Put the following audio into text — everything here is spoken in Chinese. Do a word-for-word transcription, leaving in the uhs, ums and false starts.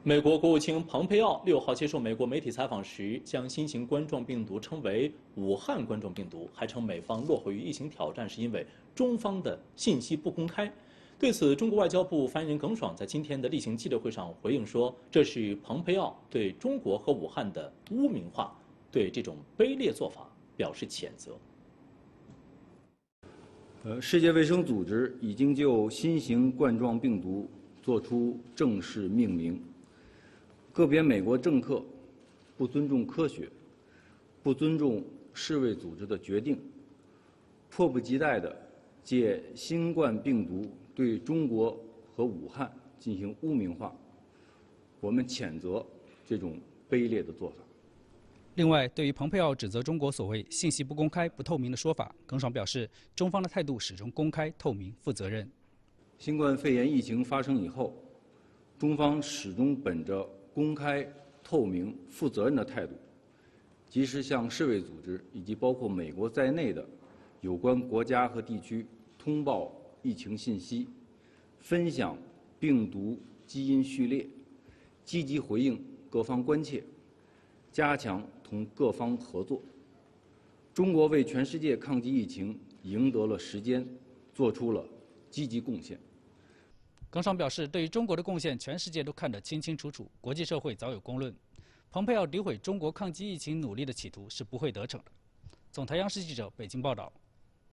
美国国务卿蓬佩奥六号接受美国媒体采访时，将新型冠状病毒称为“武汉冠状病毒”，还称美方落后于疫情挑战是因为中方的信息不公开。对此，中国外交部发言人耿爽在今天的例行记者会上回应说，这是蓬佩奥对中国和武汉的污名化，对这种卑劣做法表示谴责。 呃，世界卫生组织已经就新型冠状病毒作出正式命名。个别美国政客不尊重科学，不尊重世卫组织的决定，迫不及待地借新冠病毒对中国和武汉进行污名化，我们谴责这种卑劣的做法。 另外，对于蓬佩奥指责中国所谓信息不公开、不透明的说法，耿爽表示，中方的态度始终公开、透明、负责任。 新冠肺炎疫情发生以后，中方始终本着公开、透明、负责任的态度，及时向世卫组织以及包括美国在内的有关国家和地区通报疫情信息，分享病毒基因序列，积极回应各方关切，加强同各方合作。中国为全世界抗击疫情赢得了时间，做出了积极贡献。 耿爽表示，对于中国的贡献，全世界都看得清清楚楚，国际社会早有公论。蓬佩奥诋毁中国抗击疫情努力的企图是不会得逞的。总台央视记者北京报道。